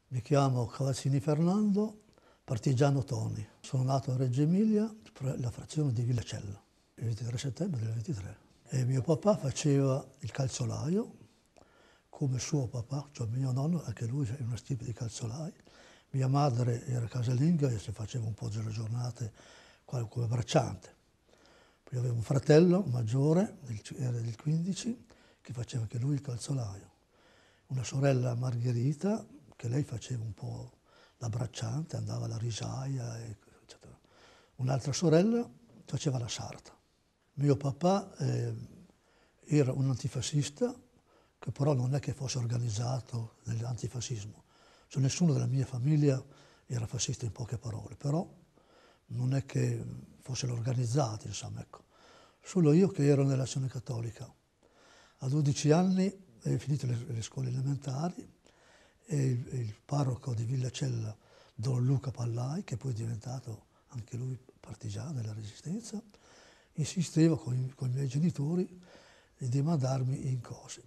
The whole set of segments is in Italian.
Mi chiamo Cavazzini Fernando, partigiano Toni. Sono nato a Reggio Emilia, la frazione di Villacella, il 23 settembre del 23. E mio papà faceva il calzolaio, come suo papà, cioè mio nonno, anche lui è una stippa di calzolai. Mia madre era casalinga e si faceva un po' delle giornate come bracciante. Poi avevo un fratello maggiore, era del 15, che faceva anche lui il calzolaio. Una sorella Margherita, che lei faceva un po' la bracciante, andava alla risaia, eccetera. Un'altra sorella faceva la sarta. Mio papà era un antifascista, che però non è che fosse organizzato nell'antifascismo. Cioè, nessuno della mia famiglia era fascista in poche parole, però non è che fossero organizzati, insomma, ecco. Solo io che ero nell'Azione Cattolica. A 12 anni ho finito le scuole elementari e il parroco di Villacella, Don Luca Pallai, che poi è diventato anche lui partigiano della Resistenza, insisteva con i miei genitori di mandarmi in cose,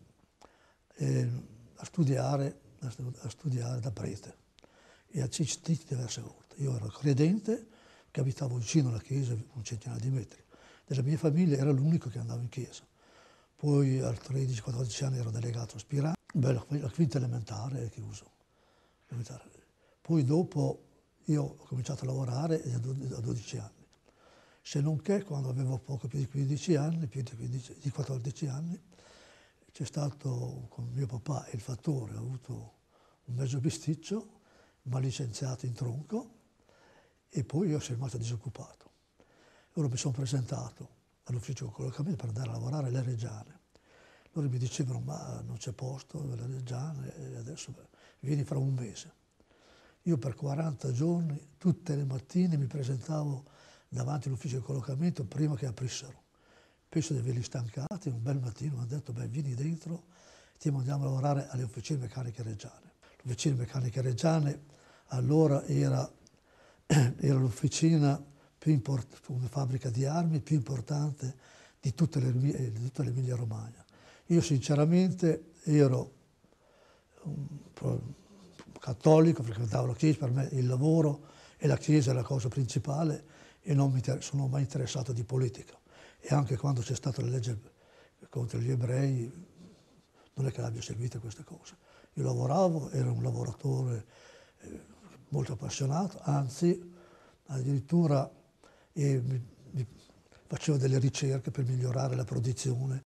a studiare da prete e a assistiti diverse volte. Io ero credente, che abitavo vicino alla chiesa, un centinaio di metri. Della mia famiglia era l'unico che andava in chiesa. Poi a 13-14 anni ero delegato aspirante, la quinta elementare è chiuso. Poi dopo io ho cominciato a lavorare a 12 anni. Se non che quando avevo poco più di 15 anni, di 14 anni, c'è stato con mio papà e il fattore, ho avuto un mezzo bisticcio, mi ha licenziato in tronco e poi io sono rimasto disoccupato. Allora mi sono presentato all'ufficio collocamento per andare a lavorare alle Reggiane. Loro mi dicevano, ma non c'è posto alle Reggiane e adesso vieni fra un mese. Io per 40 giorni, tutte le mattine, mi presentavo davanti all'ufficio di collocamento prima che aprissero. Penso di averli stancati, un bel mattino mi hanno detto, beh, vieni dentro, ti mandiamo a lavorare alle officine meccaniche reggiane. L'officina meccaniche reggiane allora era l'officina più importante, come fabbrica di armi, più importante di tutta l'Emilia Romagna. Io sinceramente ero cattolico, frequentavo la chiesa, per me il lavoro e la chiesa è la cosa principale e non mi sono mai interessato di politica. E anche quando c'è stata la legge contro gli ebrei, non è che l'abbia seguita queste cose. Io lavoravo, ero un lavoratore molto appassionato, anzi addirittura facevo delle ricerche per migliorare la produzione